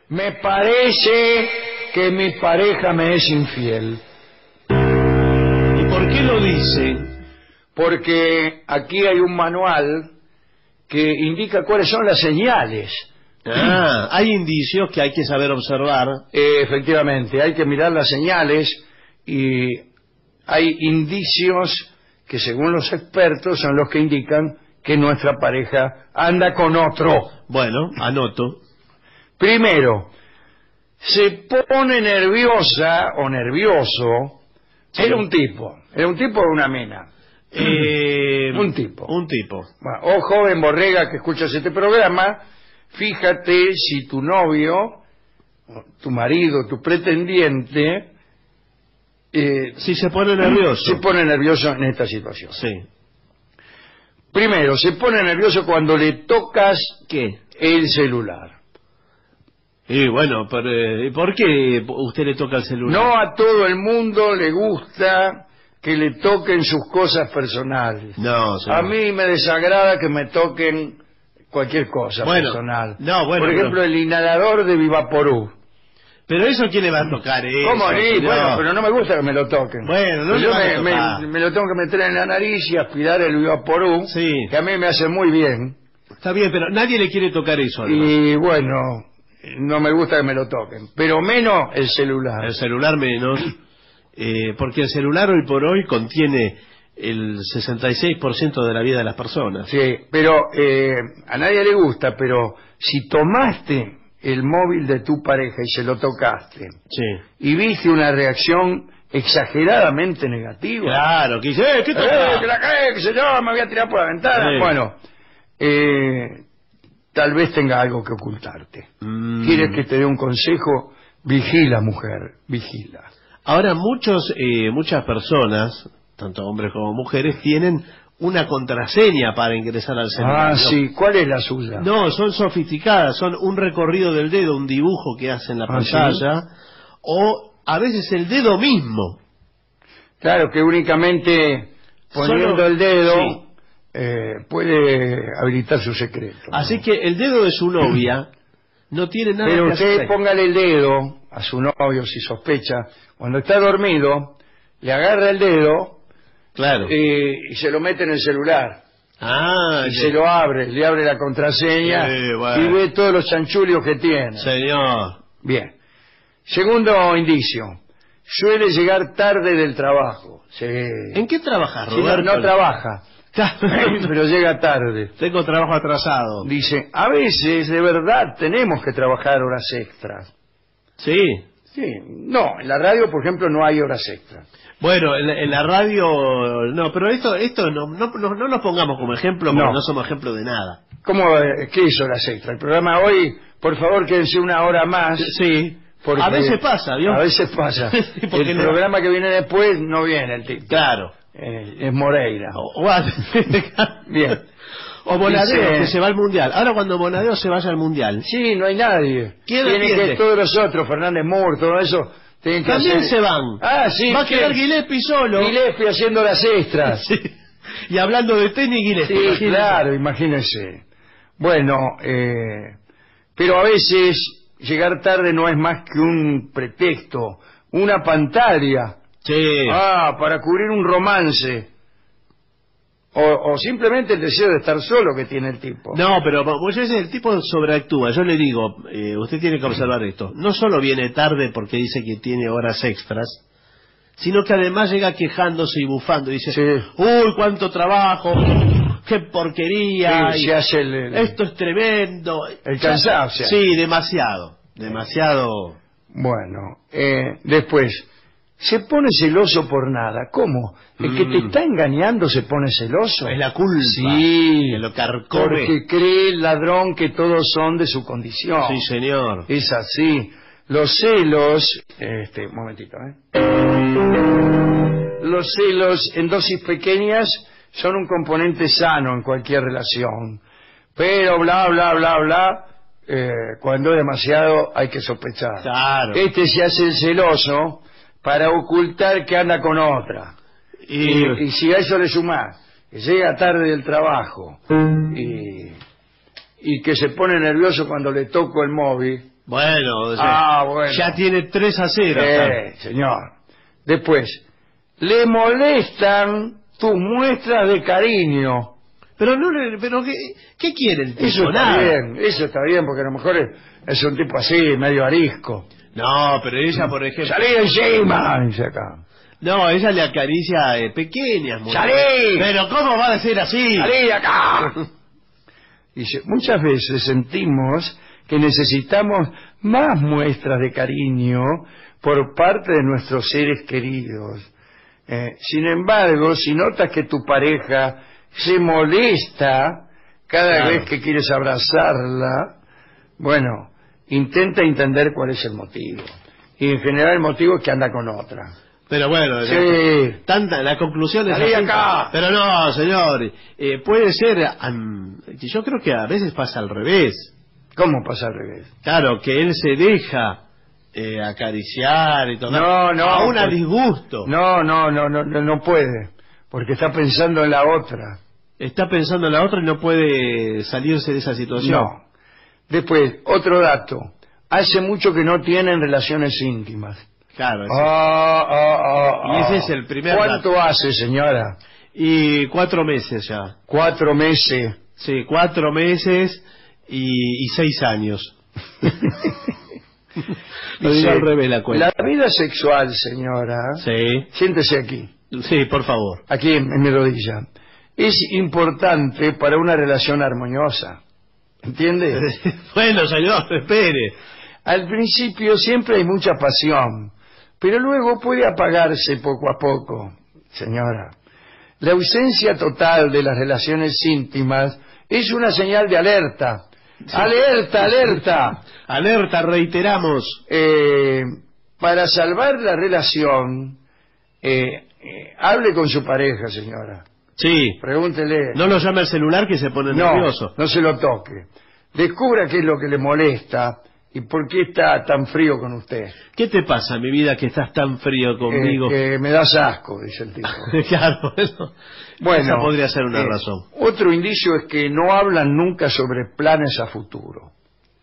Me parece que mi pareja me es infiel. ¿Y por qué lo dice? Porque aquí hay un manual que indica cuáles son las señales. Hay indicios que hay que saber observar. Efectivamente, hay que mirar las señales y hay indicios que según los expertos son los que indican que nuestra pareja anda con otro. Bueno, anoto. Primero, se pone nerviosa o nervioso. Sí. Era un tipo o una mina. Un tipo. Bueno, joven borrega que escuchas este programa, fíjate si tu novio, tu marido, tu pretendiente, si se pone nervioso. Se pone nervioso en esta situación. Sí. Primero, se pone nervioso cuando le tocas ¿Qué? el celular. Y bueno, pero ¿por qué usted le toca el celular? No a todo el mundo le gusta que le toquen sus cosas personales. No, señor. A mí me desagrada que me toquen cualquier cosa personal. No, bueno, por ejemplo, el inhalador de Vivaporú. Pero eso, ¿quién le va a tocar eso? ¿Cómo sí? Bueno, pero no me gusta que me lo toquen. Bueno, no yo le va a tocar. me lo tengo que meter en la nariz y aspirar el Vivaporú, sí, que a mí me hace muy bien. Está bien, pero nadie le quiere tocar eso. Y bueno, no me gusta que me lo toquen. Pero menos el celular. El celular menos, porque el celular hoy por hoy contiene el 66% de la vida de las personas. Sí, pero a nadie le gusta, pero si tomaste el móvil de tu pareja y se lo tocaste, sí, y viste una reacción exageradamente negativa. Claro, que dice, ¿qué que se yo, me voy a tirar por la ventana. Sí. Bueno, tal vez tenga algo que ocultarte. ¿Quieres que te dé un consejo? Vigila, mujer, vigila. Ahora muchas personas, tanto hombres como mujeres, tienen una contraseña para ingresar al celular. Sí, ¿cuál es la suya? No, son sofisticadas, son un recorrido del dedo, un dibujo que hace en la pantalla, ¿sí? O a veces el dedo mismo. Claro, que únicamente poniendo el dedo puede habilitar su secreto. Así que el dedo de su novia no tiene nada pero que hacer. usted póngale el dedo a su novio si sospecha, cuando está dormido, le agarra el dedo. Claro. Y se lo mete en el celular. Y se lo abre, le abre la contraseña y ve todos los chanchulios que tiene. Señor. Bien. Segundo indicio. Suele llegar tarde del trabajo. ¿En qué trabaja, Roberto? No trabaja. Pero llega tarde. Tengo trabajo atrasado. Dice, a veces de verdad tenemos que trabajar horas extras. Sí. Sí. No, en la radio, por ejemplo, no hay horas extras. Bueno, en la radio no, pero esto no nos pongamos como ejemplo, porque no somos ejemplo de nada. ¿Cómo? ¿Qué es horas extra? El programa hoy, por favor, quédense una hora más. Sí, a veces pasa, ¿vio? A veces pasa. El programa que viene después no viene el tipo. Claro. Es Moreira. Bien. O Bonadeo, que se va al Mundial. Ahora cuando Bonadeo se vaya al Mundial. Sí, no hay nadie. ¿Quién tiene que todos los otros, Fernández Moore, todo eso... También se van. Sí. Va a quedar Gillespie solo. Gillespie haciendo las extras. Sí. Y hablando de tenis, Gillespie. Sí, imagínese. Claro, imagínense. Bueno, pero a veces llegar tarde no es más que un pretexto, una pantalla. Sí. Para cubrir un romance. O simplemente el deseo de estar solo que tiene el tipo. No, pero pues el tipo sobreactúa. Yo le digo, usted tiene que observar esto. No solo viene tarde porque dice que tiene horas extras, sino que además llega quejándose y bufando. Dice, uy, cuánto trabajo, qué porquería. Sí, esto es tremendo. El cansancio. Sí, demasiado. Bueno, después... Se pone celoso por nada. ¿Cómo? ¿El que te está engañando se pone celoso? Es la culpa. Sí, que lo carcome. Porque cree el ladrón que todos son de su condición. Sí, señor. Es así. Los celos... un momentito, Los celos en dosis pequeñas son un componente sano en cualquier relación. Pero bla, bla, bla, bla... cuando es demasiado hay que sospechar. Claro. Se hace el celoso... para ocultar que anda con otra. Y si a eso le sumás que llega tarde del trabajo y que se pone nervioso cuando le toco el móvil, Bueno, bueno. Ya tiene 3-0. Señor. Después, le molestan tus muestras de cariño. Pero ¿qué quiere el tipo? Eso está bien, porque a lo mejor es un tipo así, medio arisco. No, pero ella, por ejemplo... ¡Salí encima! Dice acá. No, ella le acaricia pequeñas. ¡Salí! Pero ¿cómo va a ser así? ¡Salí de acá! Dice, muchas veces sentimos que necesitamos más muestras de cariño por parte de nuestros seres queridos. Sin embargo, si notas que tu pareja se molesta cada vez que quieres abrazarla, bueno, intenta entender cuál es el motivo. Y en general el motivo es que anda con otra. Pero bueno, sí. La conclusión es así. Acá. Pero no, señor, puede ser, yo creo que a veces pasa al revés. ¿Cómo pasa al revés? Claro, que él se deja acariciar y todo. No, aún a disgusto. No puede, porque está pensando en la otra. Está pensando en la otra y no puede salirse de esa situación. No. Después, otro dato. Hace mucho que no tienen relaciones íntimas. Claro. Y ese es el primer ¿Cuánto dato. hace, señora? Y 4 meses ya. 4 meses. Sí, 4 meses y 6 años. Lo digo al revés la cuenta. La vida sexual, señora. Sí. Siéntese aquí. Sí, por favor. Aquí en mi rodilla. Es importante para una relación armoniosa. ¿Entiende? Bueno, señor, espere. Al principio siempre hay mucha pasión, pero luego puede apagarse poco a poco, señora. La ausencia total de las relaciones íntimas es una señal de alerta. Sí. ¡Alerta, alerta! Alerta, reiteramos. Para salvar la relación, hable con su pareja, señora. Sí. Pregúntele. No lo llame al celular que se pone nervioso. No se lo toque. Descubra qué es lo que le molesta y por qué está tan frío con usted. ¿Qué te pasa, mi vida, que estás tan frío conmigo? Que me das asco, dice el tipo. Claro, bueno, esa podría ser una razón. Otro indicio es que no hablan nunca sobre planes a futuro.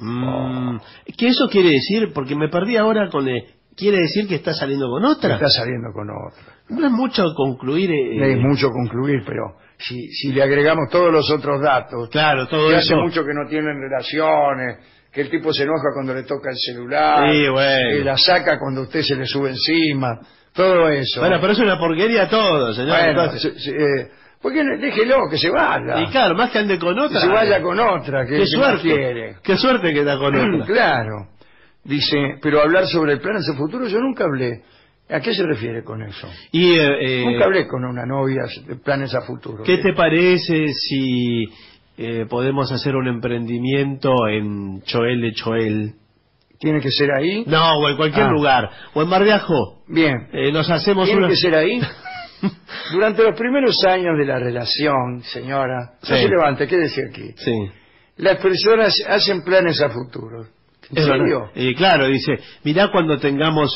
¿Qué eso quiere decir? Porque me perdí ahora con... ¿Quiere decir que está saliendo con otra? Está saliendo con otra. No es mucho concluir... Es mucho concluir, pero si le agregamos todos los otros datos... Claro, todo eso... hace mucho que no tienen relaciones, que el tipo se enoja cuando le toca el celular, sí, bueno. Que la saca cuando usted se le sube encima, todo eso. Bueno, pero es una porquería todo, señor. Bueno, ¿por qué déjelo, que se vaya? Y claro, más que ande con otra... Que se vaya con otra, qué suerte quiere. Qué suerte que está con otra. Claro. Dice, pero hablar sobre planes a futuro yo nunca hablé. ¿A qué se refiere con eso? Nunca hablé con una novia de planes a futuro. ¿Qué te parece si podemos hacer un emprendimiento en Choel de Choel? ¿Tiene que ser ahí? No, o en cualquier lugar. O en Mar de Ajó. Bien. Nos hacemos ¿Tiene que ser ahí? Durante los primeros años de la relación, señora... Sí. No se levante, ¿qué decía aquí? Sí. Las personas hacen planes a futuro. ¿En serio? Claro, dice, mirá cuando tengamos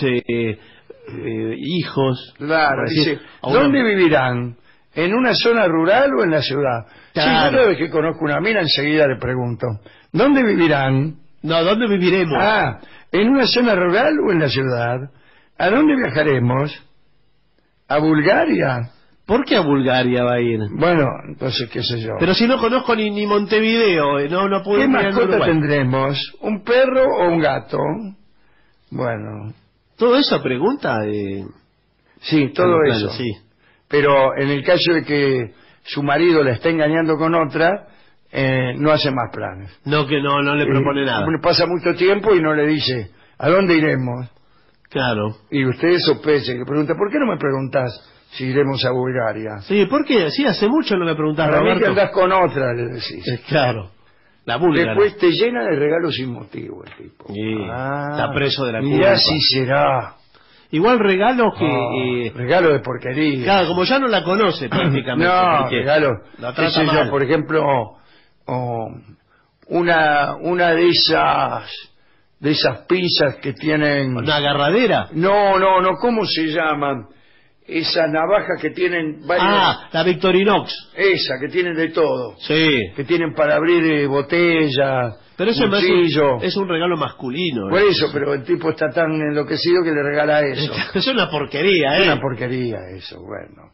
hijos. Claro, dice, ¿dónde vivirán? ¿En una zona rural o en la ciudad? Claro. Sí, cada vez que conozco una mina enseguida le pregunto, ¿dónde vivirán? No, ¿dónde viviremos? ¿En una zona rural o en la ciudad? ¿A dónde viajaremos? ¿A Bulgaria? ¿Por qué a Bulgaria va a ir? Bueno, entonces qué sé yo. Pero si no conozco ni Montevideo, no puedo ¿Qué ir a mascota Uruguay. tendremos? ¿Un perro o un gato? Bueno. ¿Todo eso pregunta? Sí, todo eso. Sí. Pero en el caso de que su marido la esté engañando con otra, no hace más planes. No, que no le propone nada. Pasa mucho tiempo y no le dice, ¿a dónde iremos? Claro. Y usted sospecha, que pregunta, ¿por qué no me preguntás si iremos a Bulgaria? Sí, ¿por qué? Sí, hace mucho no me preguntás, Para Roberto. mí que andás con otra, le decís. Claro. La búlgara. Después te llena de regalos sin motivo el tipo. Sí, está preso de la culpa. Mirá si será. Igual regalos que... regalo de porquería. Claro, como ya no la conoce prácticamente. No, regalo. La trata mal. Por ejemplo, una de esas pinzas que tienen... ¿Una agarradera? No, ¿cómo se llaman? esas navajas que tienen varios... la Victorinox. Esa, que tienen de todo. Sí. Que tienen para abrir botellas, pero eso cuchillo. Es un regalo masculino. Por eso, pero el tipo está tan enloquecido que le regala eso. Es una porquería, Es una porquería eso, bueno.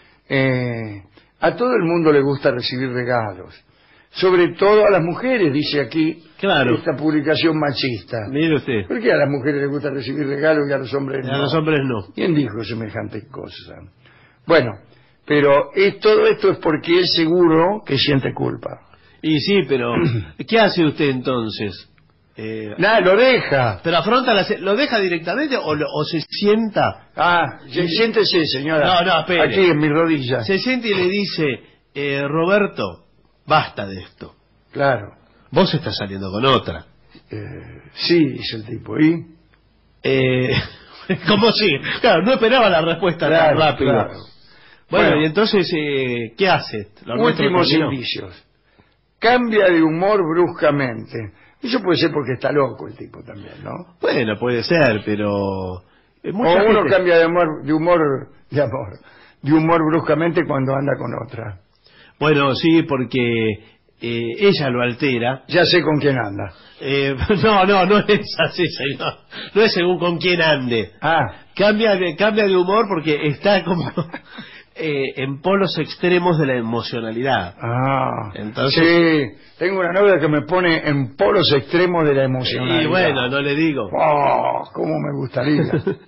A todo el mundo le gusta recibir regalos. Sobre todo a las mujeres, dice aquí, esta publicación machista. Mire usted. ¿Por qué a las mujeres les gusta recibir regalos y a los hombres no? A los hombres no. ¿Quién dijo semejante cosa? Bueno, pero todo esto es porque es seguro que siente culpa. Y sí, pero ¿qué hace usted entonces? Nada, lo deja. ¿Pero afronta lo deja directamente o se sienta? Siéntese, señora. No, espere. Aquí en mi rodilla. Se siente y le dice, Roberto, basta de esto. Claro. Vos estás saliendo con otra. Sí, dice el tipo. ¿Y? ¿Cómo sí? Claro, no esperaba la respuesta tan rápido. Claro. Bueno, y entonces, ¿qué hace? Últimos indicios. Cambia de humor bruscamente. Eso puede ser porque está loco el tipo también, ¿no? Bueno, puede ser, pero... O uno cambia de humor bruscamente cuando anda con otra. Bueno, sí, porque ella lo altera. Ya sé con quién anda. No es así, señor. No es según con quién ande. Cambia de humor porque está como en polos extremos de la emocionalidad. Entonces... Sí, tengo una novia que me pone en polos extremos de la emocionalidad. Y bueno, no le digo. Cómo me gustaría.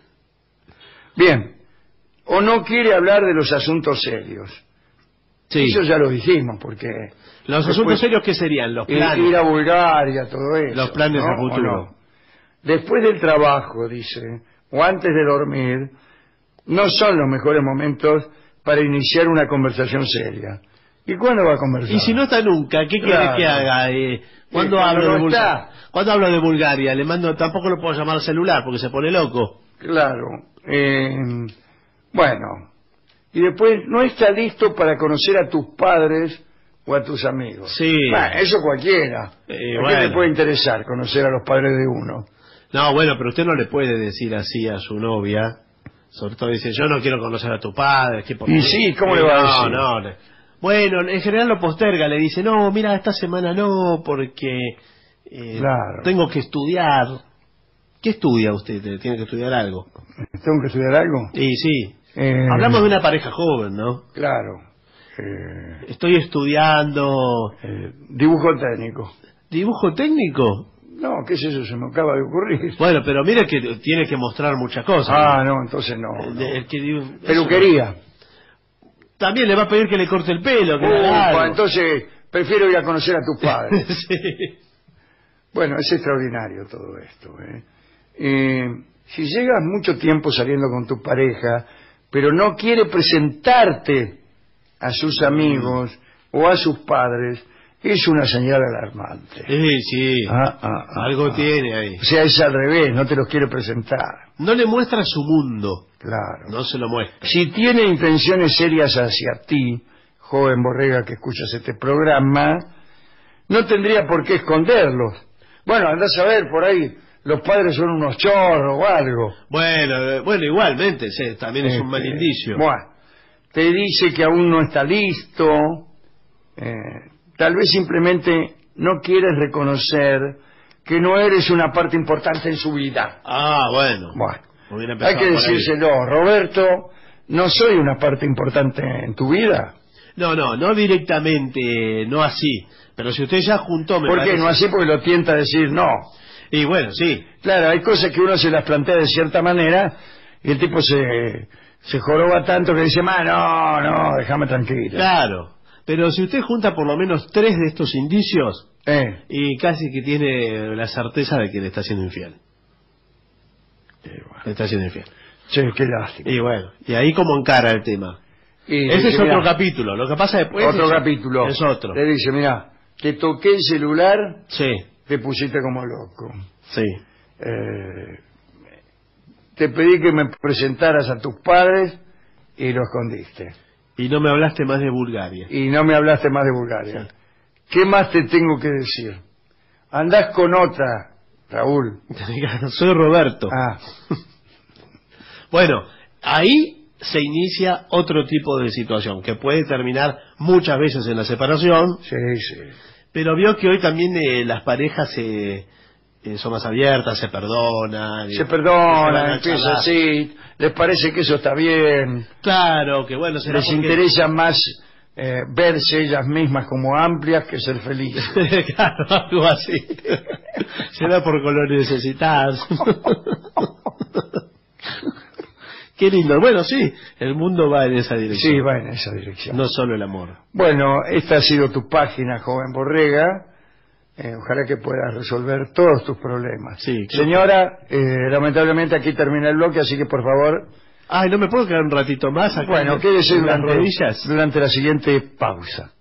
Bien. O no quiere hablar de los asuntos serios. Sí. Eso ya lo dijimos, porque... ¿Los asuntos serios qué serían? Los planes. Ir a Bulgaria, todo eso. Los planes a futuro. No. Después del trabajo, dice, o antes de dormir, no son los mejores momentos para iniciar una conversación seria. ¿Y cuándo va a conversar? Y si no está nunca, ¿qué quiere que haga? ¿Cuándo hablo de Bulgaria? ¿Cuándo hablo de Bulgaria? Le mando, tampoco lo puedo llamar al celular porque se pone loco. Claro. Bueno. Y después no está listo para conocer a tus padres o a tus amigos. Sí. Eso cualquiera. ¿A qué le puede interesar conocer a los padres de uno? No, bueno, pero usted no le puede decir así a su novia. Sobre todo dice, yo no quiero conocer a tu padre. Y sí, ¿cómo le va a decir? No. Bueno, en general lo posterga. Le dice, no, mira, esta semana no, porque tengo que estudiar. ¿Qué estudia usted? ¿Tiene que estudiar algo? ¿Tengo que estudiar algo? Sí. Hablamos de una pareja joven, ¿no? Claro. Estoy estudiando... dibujo técnico. ¿Dibujo técnico? No, ¿qué es eso? Se me acaba de ocurrir. Bueno, pero mire que tiene que mostrar muchas cosas. No, entonces no. Peluquería. También le va a pedir que le corte el pelo. Entonces prefiero ir a conocer a tus padres. Sí. Bueno, es extraordinario todo esto. Si llegas mucho tiempo saliendo con tu pareja, pero no quiere presentarte a sus amigos o a sus padres, es una señal alarmante. Sí. Algo tiene ahí. O sea, es al revés, no te los quiere presentar. No le muestra su mundo. Claro. No se lo muestra. Si tiene intenciones serias hacia ti, joven borrega que escuchas este programa, no tendría por qué esconderlos. Bueno, andás a ver por ahí, los padres son unos chorros o algo. Bueno, igualmente, sí, también es un mal indicio. Bueno, te dice que aún no está listo, tal vez simplemente no quieres reconocer que no eres una parte importante en su vida. Bueno. Hay que decírselo, Roberto, no soy una parte importante en tu vida. No directamente, no así. Pero si usted ya juntó... ¿Por qué? No así porque lo tienta a decir no. Y bueno, sí. Claro, hay cosas que uno se las plantea de cierta manera y el tipo se joroba tanto que dice, no, déjame tranquilo. Claro, pero si usted junta por lo menos 3 de estos indicios, y casi que tiene la certeza de que le está siendo infiel. Le está siendo infiel. Sí, qué lástima. Y bueno, y ahí como encara el tema. Ese es otro capítulo. Lo que pasa después otro capítulo. Es otro. Le dice, mira, te toqué el celular, sí, te pusiste como loco. Sí. Te pedí que me presentaras a tus padres y lo escondiste. Y no me hablaste más de Bulgaria. Sí. ¿Qué más te tengo que decir? Andás con otra, Raúl. Soy Roberto. Ah. Bueno, ahí se inicia otro tipo de situación, que puede terminar muchas veces en la separación. Sí, sí. Pero vio que hoy también las parejas son más abiertas, se perdonan. Se perdonan, empieza así, les parece que eso está bien. Claro, que bueno, les interesa más verse ellas mismas como amplias que ser felices. Claro, algo así. Será por colores necesitados. Qué lindo. Bueno, sí, el mundo va en esa dirección. Sí, va en esa dirección. No solo el amor. Bueno, esta ha sido tu página, joven Borrega. Ojalá que puedas resolver todos tus problemas. Sí, señora, lamentablemente aquí termina el bloque, así que por favor... Ay, ¿no me puedo quedar un ratito más acá? Bueno, quédese durante la siguiente pausa.